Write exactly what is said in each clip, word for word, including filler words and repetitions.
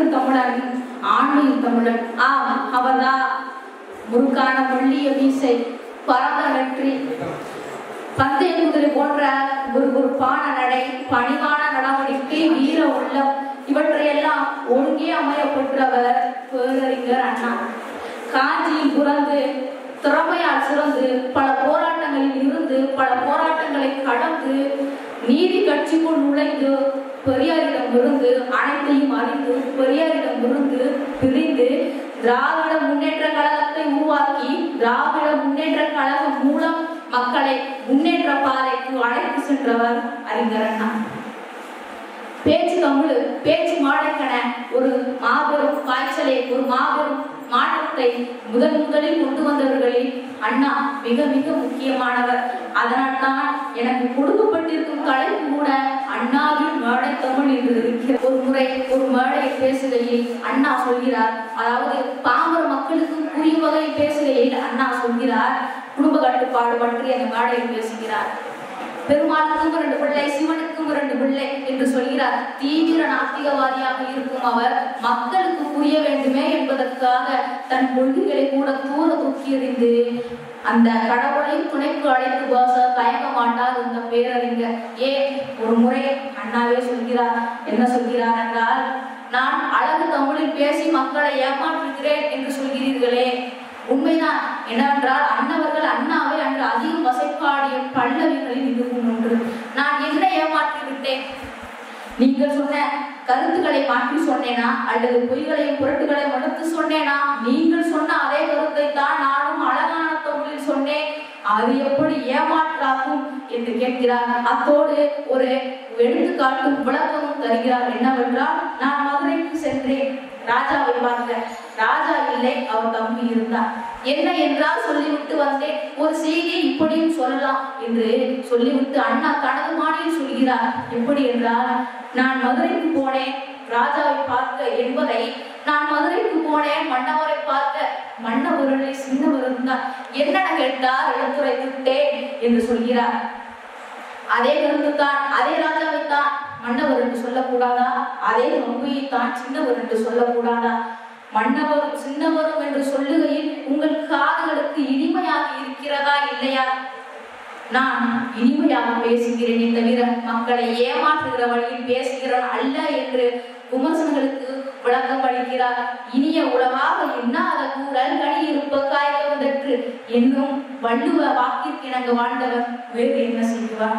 தமிழன் ஆண்மையின் தமிழன். ஆம், அவர்தான் முறுக்கான வெள்ளிய மீசை, பரந்த வெற்றி, பந்தய குதிரை போன்ற ஒரு ஒரு பான நடை, பணிவான நடவடிக்கை, வீர உள்ளம், இவற்றையெல்லாம் ஒருங்கே அமையப்பெற்றவர் பேரறிஞர் அண்ணா. காஞ்சியில் பிறந்து திறமையால் சிறந்து பல போராட்டங்களில் இருந்து பல போராட்டங்களை கடந்து நீதி கட்சிக்குள் நுழைந்து பெரியாரிடம் இருந்து அனைத்தையும் அறிந்து பெரியாரிடம் இருந்து பிரிந்து திராவிட முன்னேற்ற கழகத்தை உருவாக்கி திராவிட முன்னேற்ற கழகம் மூலம் மக்களை முன்னேற்ற பாதைக்கு அழைத்து சென்றவர் அறிஞர் அண்ணா. பேச்சு தமிழ் பேச்சு மாடக்கென ஒரு மாபெரும் காய்ச்சலை ஒரு மாபெரும் மாற்றத்தை முதன் முதலில் கொண்டு வந்தவர்களில் அண்ணா மிக மிக முக்கியமானவர். அதனால் தான் எனக்கு கொடுக்கப்பட்டிருக்கும் தலைப்பு கூட அண்ணாவின் மேடை தமிழ் என்று இருக்கிற. ஒரு முறை ஒரு மேடை பேசுகையில் அண்ணா சொல்கிறார், அதாவது பாமர மக்களுக்கு புரியும் வகையில் பேசுகையில் அண்ணா சொல்கிறார், குடும்ப கட்டுப்பாடு பற்றி அந்த மேடையில் பேசுகிறார். பெருமாளுக்கும் இரண்டு பிள்ளை, சிவனுக்கும் இரண்டு பிள்ளை என்று சொல்கிறார். தீவிர நாத்திகவாதியாக இருக்கும் அவர் மக்களுக்கு புரிய வேண்டுமே என்பதற்காக தன் கொள்கைகளை கூட தூர தூக்கி எறிந்து அந்த கடவுளையும் துணைக்கு அழைத்து பேச தயங்க மாட்டார் இந்த பேரறிஞர். ஏன் ஒரு முறை அண்ணாவே சொல்கிறார், என்ன சொல்கிறார் என்றால், நான் அழகு தமிழில் பேசி மக்களை ஏமாற்றுகிறேன் என்று சொல்கிறீர்களே, உண்மைதான். என்னவென்றால் அண்ணவர்கள் அண்ணாவை அன்று அதிகம் வசைப்பாடிய பல்லவிகளில் இதுவும் ஒன்று. நான் என்ன ஏமாற்றி விட்டேன்? நீங்கள் சொன்ன கருத்துக்களை மாற்றி சொன்னேனா அல்லது பொய்களையும் புரட்டுகளையும் எடுத்து சொன்னேனா? நீங்கள் சொன்ன அதே கருத்தை தான் நானும் அழகான தமிழில் சொன்னேன். அது எப்படி ஏமாற்றாகும் என்று கேட்கிறார். அத்தோடு ஒரு எடுத்துக்காட்டும் விளக்கமும் தருகிறார். என்னவென்றால், நான் மதுரைக்கு சென்றேன், ராஜாவை பார்க்க. ராஜா இல்லை, அவர் தம்பி இருந்தார். என்ன என்றால் சொல்லிவிட்டு வந்தேன். ஒரு செய்தியை இப்படியும் சொல்லலாம் என்று சொல்லிவிட்டு அண்ணா தனது மாடியில் சொல்கிறார். எப்படி என்றால், நான் மதுரைக்கு போனேன் ராஜாவை பார்க்க என்பதை நான் மதுரைக்கு போனேன் மன்னவரை பார்க்க, மன்னவர்களை சின்னவர் இருந்தார். என்னென்ன கேட்டார், எடுத்துரைத்து விட்டேன் என்று சொல்கிறார். அதே கருத்து தான், அதே ராஜாவை தான் மன்னவர் என்று சொல்லக்கூடாதா? அதே தம்பியைத்தான் சின்னவர் என்று சொல்லக்கூடாதா? மன்னவரும் சின்னவரும் என்று சொல்லுகையில் உங்கள் காதுகளுக்கு இனிமையாக இருக்கிறதா இல்லையா? நான் இனிமையாக பேசுகிறேனே தவிர மக்களை ஏமாற்றுகிற வழியில் பேசுகிறேன் அல்ல என்று விமர்சனங்களுக்கு விளக்கம் அளிக்கிறார். இனிய உளவாக எண்ணாத கூறல் கனி இருப்ப காய்க வந்தற்று என்னும் வள்ளுவ வாக்கிற்கு இணங்க வாழ்ந்தவர் வேறு என்ன செய்வார்?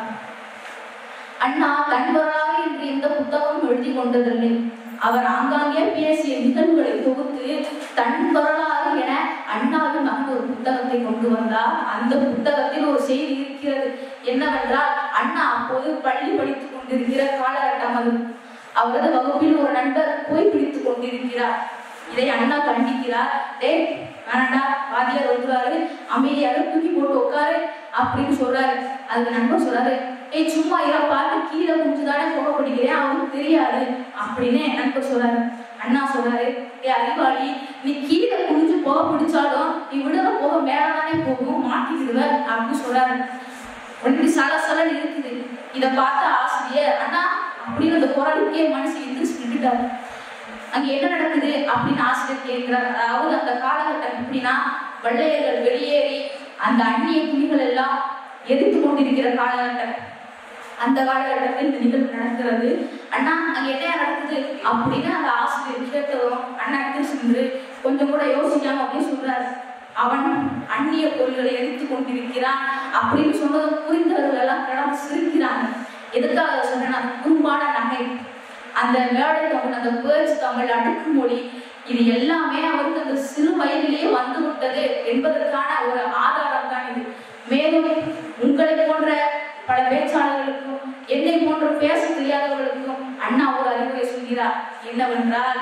அண்ணா தன் வரலாறு என்று எந்த புத்தகமும் எழுதி கொண்டதில்லை. அவர் ஆங்காங்கே பேசிய நிகழ்வுகளை தொகுத்து தன் வரலாறு என அண்ணாவின் மகன் ஒரு புத்தகத்தை கொண்டு வந்தார். அந்த புத்தகத்தில் ஒரு செய்தி இருக்கிறது. என்னவென்றால், அண்ணா அப்போது பள்ளி படித்துக் கொண்டிருக்கிற காலகட்டம் அது. அவரது வகுப்பில் ஒரு நண்பர் போய் பிடித்துக் கொண்டிருக்கிறார். இதை அண்ணா கண்டிக்கிறார். டே வேணாண்டா, வாதியார் சொல்றாரு, அமைதியாக தூக்கி போட்டு உட்காரு அப்படின்னு சொல்றாரு. அதுக்கு நண்பர் சொல்றாரு, ஏய் சும்மா இதை பார்த்து கீழே குஞ்சுதானே புகை பிடிக்கிறேன், அவனுக்கு தெரியாது அப்படின்னு நண்பர் சொல்றாரு. அண்ணா சொல்றாரு, ஏ அறிவாளி, நீ கீழே குஞ்சு புகை பிடிச்சாலும் நீ விடுற புகை மேலதானே போகும், மாட்டிக்கிடுவ அப்படின்னு சொல்றாரு. ஒன்று சல சலன் இருக்குது. இதை பார்த்த ஆசிரியர், அண்ணா அப்படின்னு அந்த குரலுக்கே மனசு எந்திரிச்சு நின்றுட்டாரு. அங்க என்ன நடக்குது அப்படின்னு ஆசிரியர் கேட்கிறார். அதாவது அந்த காலகட்டம் எப்படின்னா, வெள்ளையர்கள் வெளியேறி அந்த அந்நிய புலிகள் எல்லாம் எதிர்த்து கொண்டிருக்கிற காலகட்டம். அந்த காலகட்டத்தில் இந்த நிகழ்வு நடக்கிறது. அண்ணா அங்க என்ன நடக்குது அப்படின்னு அந்த ஆசிரியர் கேட்டதும் அண்ணா சென்று கொஞ்சம் கூட யோசிக்காம அப்படின்னு சொல்றாரு, அவன் அந்நிய பொருள்களை எதிர்த்து கொண்டிருக்கிறான் அப்படின்னு சொன்னதும் புரிந்தவர்கள் எல்லாம் கடந்து சிரிக்கிறாங்க. எதுக்காக சொன்னா, குறும்பான நகை, அந்த மேடை தமிழ், அந்த பேச்சு தமிழ், அடுக்குமொழி, இது எல்லாமே அவருக்கு அந்த சிறு வயதிலேயே வந்து விட்டது என்பதற்கான ஒரு ஆதாரம் தான் இது. மேலும் உங்களை போன்ற பல பேச்சாளர்களுக்கும் என்னை போன்ற பேச தெரியாதவர்களுக்கும் அண்ணா ஒரு அறிவுரை சொல்கிறார். என்னவென்றால்,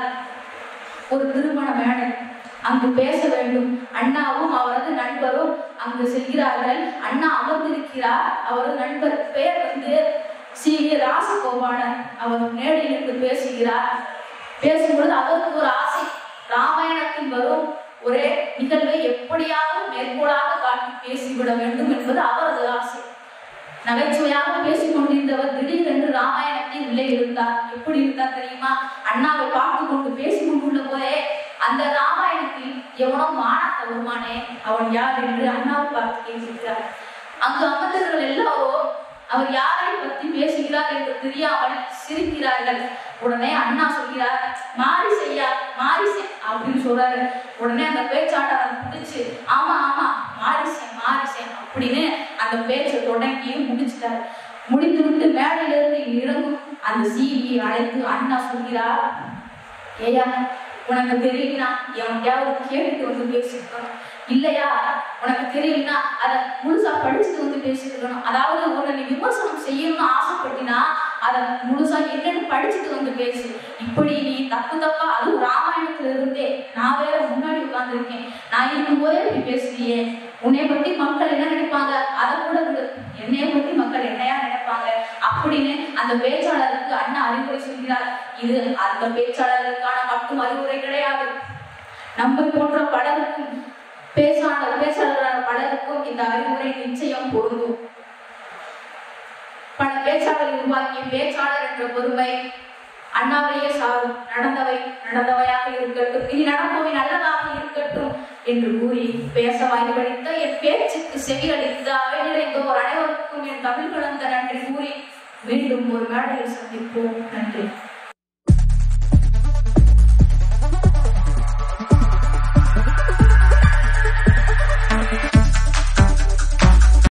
ஒரு திருமண மேடை, அங்கு பேச வேண்டும். அண்ணாவும் அவரது நண்பரும் அங்கு செல்கிறார்கள். அண்ணா அமர்ந்திருக்கிறார். அவரது நண்பர் பெயர் வந்து சி ராசகோபாலன். அவர் மேடையில் இருந்து பேசுகிறார். பேசும்பொழுது அவருக்கு ஒரு ஆசை, ராமாயணத்தில் வரும் ஒரே நிகழ்வை எப்படியாவது மேற்கோளாக காட்டி பேசிவிட வேண்டும் என்பது அவரது ஆசை. நகைச்சுவையாக பேசிக் கொண்டிருந்தவர் திடீரென்று ராமாயணத்தில் உள்ளே இருந்தார். எப்படி இருந்தார் தெரியுமா? அண்ணாவை பார்த்து கொண்டு பேசி கொண்டுள்ள போதே அந்த ராமாயணத்தில் எவனோ மானத்த வருமானே, அவன் யார் என்று அண்ணாவை பார்த்து கேட்கிறார். அங்கு அமர்ந்தவர்கள் எல்லாரும் அவர் யாரை பற்றி பேசுகிறார் என்று தெரியாமல் சிரிக்கிறார்கள். உடனே அண்ணா சொல்கிறார், மாரிசையா மாரிசை அப்படின்னு சொல்றாரு. உடனே அந்த பேச்சாளர் முடிச்சு, ஆமா ஆமா மாரிசை மாரிசை அப்படின்னு அந்த பேச்சை தொடங்கி முடிச்சுட்டாரு. முடித்து விட்டு மேடையிலிருந்து இறங்கும் அந்த சீனியை அழைத்து அண்ணா சொல்கிறார், ஏயா உனக்கு தெரியலனா எவன்கிட்டயாவது கேட்டுட்டு வந்து பேசிருக்கணும், இல்லையா உனக்கு தெரியலனா அதை முழுசா படிச்சுட்டு வந்து பேசிருக்கணும். அதாவது உன்னை நீ விமர்சனம் செய்யணும்னு ஆசைப்பட்டினா அதை முழுசா என்னன்னு படிச்சுட்டு வந்து பேசு. இப்படி நீ தப்பு தப்பா, அதுவும் ராமாயணத்துல இருந்தே நான் வேற முன்னாடி உட்கார்ந்துருக்கேன், நான் இருக்கும் போதே இப்படி பேசுறியே, உன்னை பத்தி மக்கள் என்ன நினைப்பாங்க, அதை கூட என்னைய பத்தி மக்கள் என்னையா நினைப்பாங்க அப்படின்னு அந்த பேச்சாளருக்கு அண்ணா அறிவுரை சொல்கிறார். இது அந்த பேச்சாளர்களுக்கான மட்டும் அறிவுரை கிடையாது, நம்ம போன்ற பலருக்கும் பேச்சாளர் பேச்சாளரான பலருக்கும் இந்த அறிவுரை நிச்சயம் பொருந்தும். பல பேச்சாளர் உருவாக்கிய பேச்சாளர் என்ற பொறுமை அண்ணாவையே சாரும். நடந்தவை நடந்தவையாக இருக்கட்டும், இனி நடப்பவை நல்லதாக இருக்கட்டும் என்று கூறி பேச வாய்ப்பளித்த என் பேச்சுக்கு செவியளித்த அவை நிறைந்தோர் அனைவருக்கும் என் தமிழ் கலந்த நன்றி கூறி மீண்டும் ஒரு மேடையில் சந்திப்போம். நன்றி.